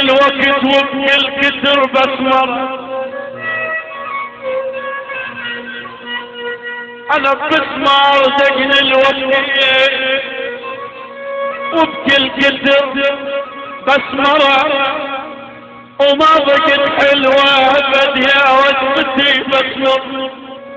الوقت وبكل كتر بسمر، انا بسمر دقني الوقت وبكل كتر بسمر، وما بقت حلوة ابد يا وجبتي بسمر.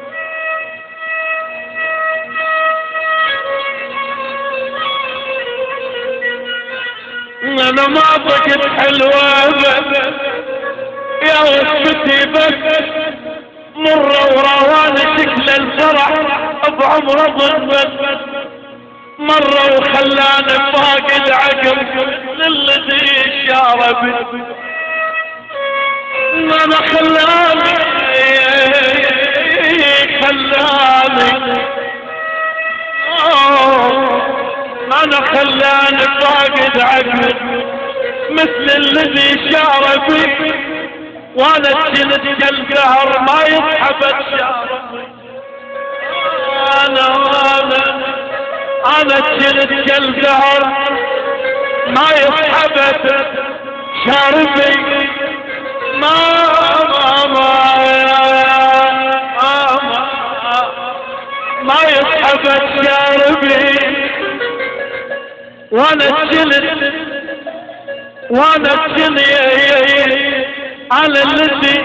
انا ما بقت حلوة ابد يا وجبتي بس مرة ورواني شكل الفرح بعمره ضبط مرة وخلاني فاقد عقل للذي شارب. انا خلاني انا خلاني فاقد عقل مثل الذي شارب، وانا جلد كالقهر ما يصحب الشارب. انا جلد كالقهر ما يصحب شاربي، ما يصحب شاربي، وانا الجلد على الذي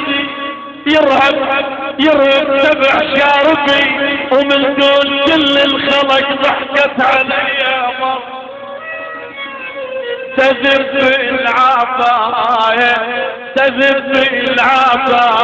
يرهب تبع شاربي، ومن دون كل الخلق ضحكت علي مر. تذب العباية